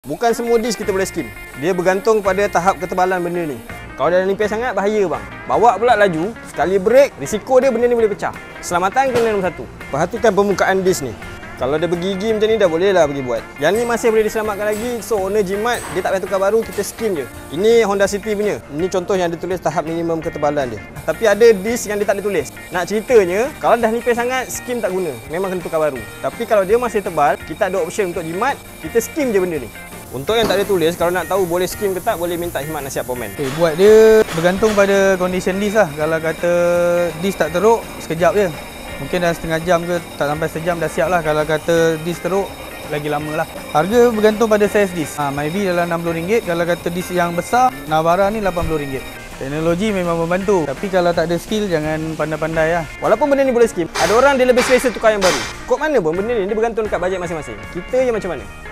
Bukan semua disk kita boleh skim. Dia bergantung pada tahap ketebalan benda ni. Kalau dah nipis sangat, bahaya bang. Bawa pula laju, sekali break, risiko dia benda ni boleh pecah. Keselamatan kena nombor satu. Perhatikan permukaan disk ni. Kalau dia bergigi macam ni dah boleh lah pergi buat. Yang ni masih boleh diselamatkan lagi. So owner jimat, dia tak payah tukar baru, kita skim je. Ini Honda City punya. Ini contoh yang dia tulis tahap minimum ketebalan dia. Tapi ada disk yang dia tak ada tulis. Nak ceritanya, kalau dah nipis sangat, skim tak guna. Memang kena tukar baru. Tapi kalau dia masih tebal, kita ada option untuk jimat, kita skim je benda ni. Untuk yang tak ada tulis, kalau nak tahu boleh skim ke tak, boleh minta khidmat nasihat komen. Buat dia bergantung pada condition disk lah. Kalau kata disk tak teruk, sekejap je. Mungkin dah setengah jam ke, tak sampai sejam dah siap lah. Kalau kata disk teruk, lagi lama lah. Harga bergantung pada saiz disk. Maybe dalam RM60. Kalau kata disk yang besar, Navara ni RM80. Teknologi memang membantu. Tapi kalau tak ada skill, jangan pandai-pandai lah. Walaupun benda ni boleh skim, ada orang dia lebih selesa tukar yang baru. Kod mana pun benda ni, dia bergantung dekat bajet masing-masing. Kita je macam mana.